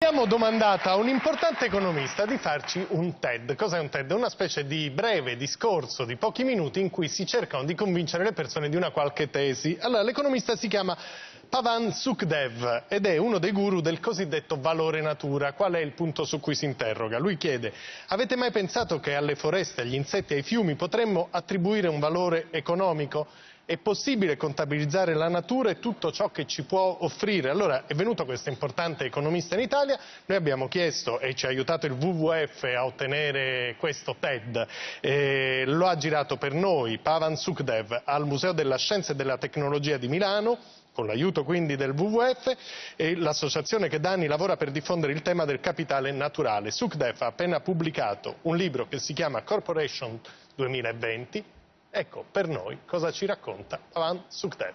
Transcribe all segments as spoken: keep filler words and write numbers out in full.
Abbiamo domandato a un importante economista di farci un TED. Cos'è un TED? Una specie di breve discorso di pochi minuti in cui si cercano di convincere le persone di una qualche tesi. Allora, l'economista si chiama Pavan Sukhdev ed è uno dei guru del cosiddetto valore natura. Qual è il punto su cui si interroga? Lui chiede: avete mai pensato che alle foreste, agli insetti e ai fiumi potremmo attribuire un valore economico? È possibile contabilizzare la natura e tutto ciò che ci può offrire? Allora è venuto questo importante economista in Italia, noi abbiamo chiesto e ci ha aiutato il W W F a ottenere questo TED, eh, lo ha girato per noi Pavan Sukhdev al Museo della Scienza e della Tecnologia di Milano, con l'aiuto quindi del W W F e l'associazione che da anni lavora per diffondere il tema del capitale naturale. Sukhdev ha appena pubblicato un libro che si chiama Corporation duemilaventi. Ecco, per noi, cosa ci racconta Pavan Sukhdev.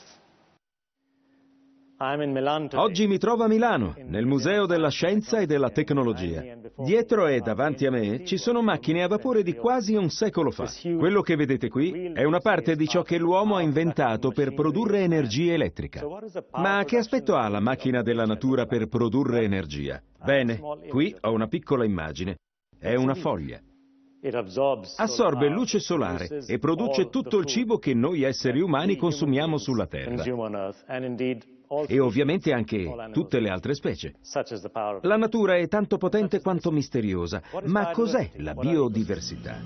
Oggi mi trovo a Milano, nel Museo della Scienza e della Tecnologia. Dietro e davanti a me ci sono macchine a vapore di quasi un secolo fa. Quello che vedete qui è una parte di ciò che l'uomo ha inventato per produrre energia elettrica. Ma che aspetto ha la macchina della natura per produrre energia? Bene, qui ho una piccola immagine. È una foglia. Assorbe luce solare e produce tutto il cibo che noi esseri umani consumiamo sulla Terra. E ovviamente anche tutte le altre specie. La natura è tanto potente quanto misteriosa, ma cos'è la biodiversità?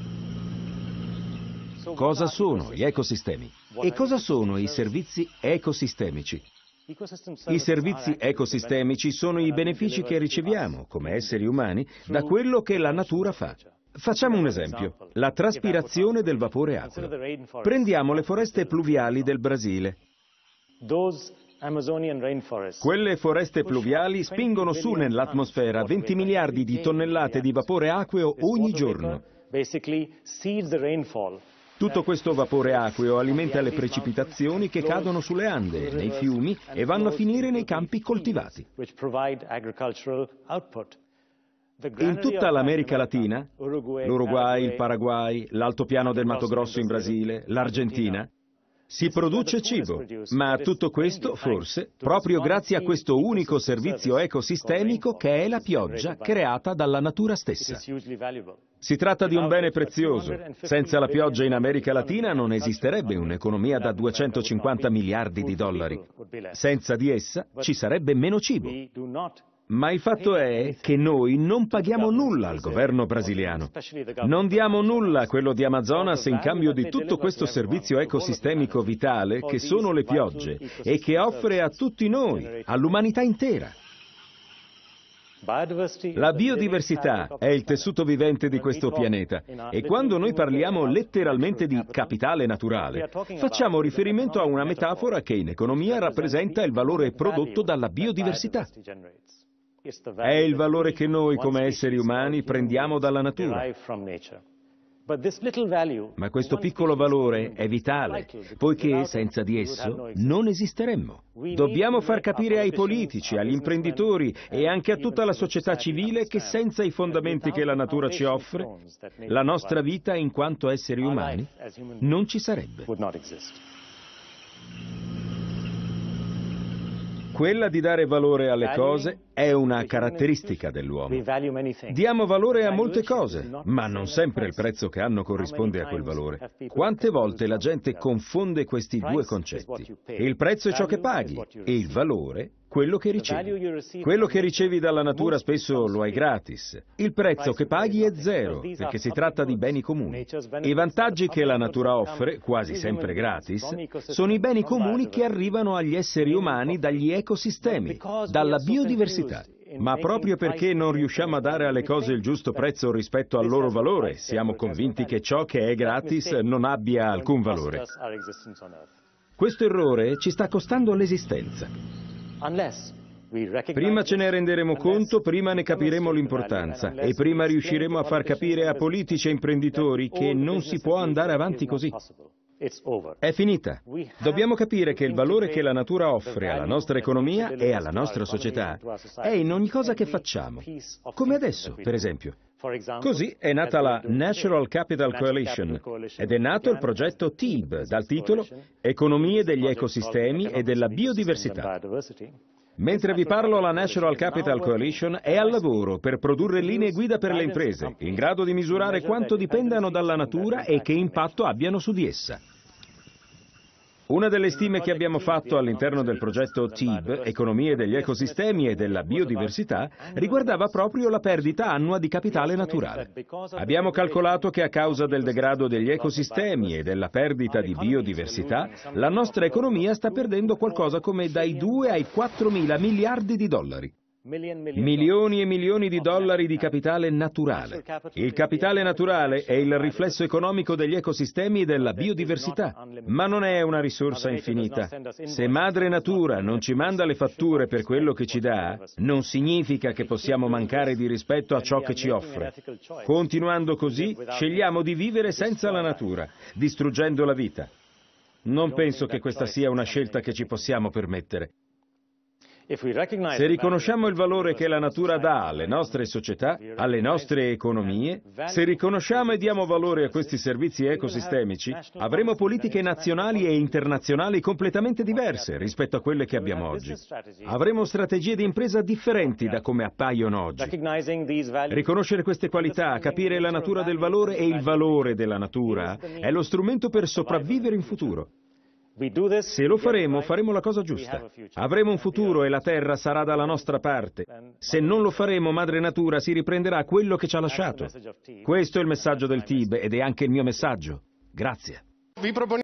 Cosa sono gli ecosistemi? E cosa sono i servizi ecosistemici? I servizi ecosistemici sono i benefici che riceviamo, come esseri umani, da quello che la natura fa. Facciamo un esempio, la traspirazione del vapore acqueo. Prendiamo le foreste pluviali del Brasile. Quelle foreste pluviali spingono su nell'atmosfera venti miliardi di tonnellate di vapore acqueo ogni giorno. Tutto questo vapore acqueo alimenta le precipitazioni che cadono sulle Ande, nei fiumi e vanno a finire nei campi coltivati. In tutta l'America Latina, l'Uruguay, il Paraguay, l'altopiano del Mato Grosso in Brasile, l'Argentina, si produce cibo, ma tutto questo, forse, proprio grazie a questo unico servizio ecosistemico che è la pioggia creata dalla natura stessa. Si tratta di un bene prezioso. Senza la pioggia in America Latina non esisterebbe un'economia da duecentocinquanta miliardi di dollari. Senza di essa ci sarebbe meno cibo. Ma il fatto è che noi non paghiamo nulla al governo brasiliano. Non diamo nulla a quello di Amazonas in cambio di tutto questo servizio ecosistemico vitale che sono le piogge e che offre a tutti noi, all'umanità intera. La biodiversità è il tessuto vivente di questo pianeta e quando noi parliamo letteralmente di capitale naturale, facciamo riferimento a una metafora che in economia rappresenta il valore prodotto dalla biodiversità. È il valore che noi come esseri umani prendiamo dalla natura. Ma questo piccolo valore è vitale, poiché senza di esso non esisteremmo. Dobbiamo far capire ai politici, agli imprenditori e anche a tutta la società civile che senza i fondamenti che la natura ci offre, la nostra vita in quanto esseri umani non ci sarebbe. Quella di dare valore alle cose è una caratteristica dell'uomo. Diamo valore a molte cose, ma non sempre il prezzo che hanno corrisponde a quel valore. Quante volte la gente confonde questi due concetti? Il prezzo è ciò che paghi e il valore quello che ricevi. Quello che ricevi dalla natura spesso lo hai gratis. Il prezzo che paghi è zero, perché si tratta di beni comuni. I vantaggi che la natura offre, quasi sempre gratis, sono i beni comuni che arrivano agli esseri umani dagli ecosistemi, dalla biodiversità. Ma proprio perché non riusciamo a dare alle cose il giusto prezzo rispetto al loro valore, siamo convinti che ciò che è gratis non abbia alcun valore. Questo errore ci sta costando l'esistenza. Prima ce ne renderemo conto, prima ne capiremo l'importanza e prima riusciremo a far capire a politici e imprenditori che non si può andare avanti così. È finita. Dobbiamo capire che il valore che la natura offre alla nostra economia e alla nostra società è in ogni cosa che facciamo, come adesso, per esempio. Così è nata la Natural Capital Coalition ed è nato il progetto T I B dal titolo Economie degli ecosistemi e della biodiversità. Mentre vi parlo, la Natural Capital Coalition è al lavoro per produrre linee guida per le imprese, in grado di misurare quanto dipendano dalla natura e che impatto abbiano su di essa. Una delle stime che abbiamo fatto all'interno del progetto T I B, Economie degli ecosistemi e della biodiversità, riguardava proprio la perdita annua di capitale naturale. Abbiamo calcolato che a causa del degrado degli ecosistemi e della perdita di biodiversità, la nostra economia sta perdendo qualcosa come dai due ai quattro mila miliardi di dollari. Milioni e milioni di dollari di capitale naturale. Il capitale naturale è il riflesso economico degli ecosistemi e della biodiversità, ma non è una risorsa infinita. Se Madre Natura non ci manda le fatture per quello che ci dà, non significa che possiamo mancare di rispetto a ciò che ci offre. Continuando così, scegliamo di vivere senza la natura, distruggendo la vita. Non penso che questa sia una scelta che ci possiamo permettere. Se riconosciamo il valore che la natura dà alle nostre società, alle nostre economie, se riconosciamo e diamo valore a questi servizi ecosistemici, avremo politiche nazionali e internazionali completamente diverse rispetto a quelle che abbiamo oggi. Avremo strategie di impresa differenti da come appaiono oggi. Riconoscere queste qualità, capire la natura del valore e il valore della natura, è lo strumento per sopravvivere in futuro. Se lo faremo, faremo la cosa giusta. Avremo un futuro e la Terra sarà dalla nostra parte. Se non lo faremo, Madre Natura si riprenderà quello che ci ha lasciato. Questo è il messaggio del T I B ed è anche il mio messaggio. Grazie.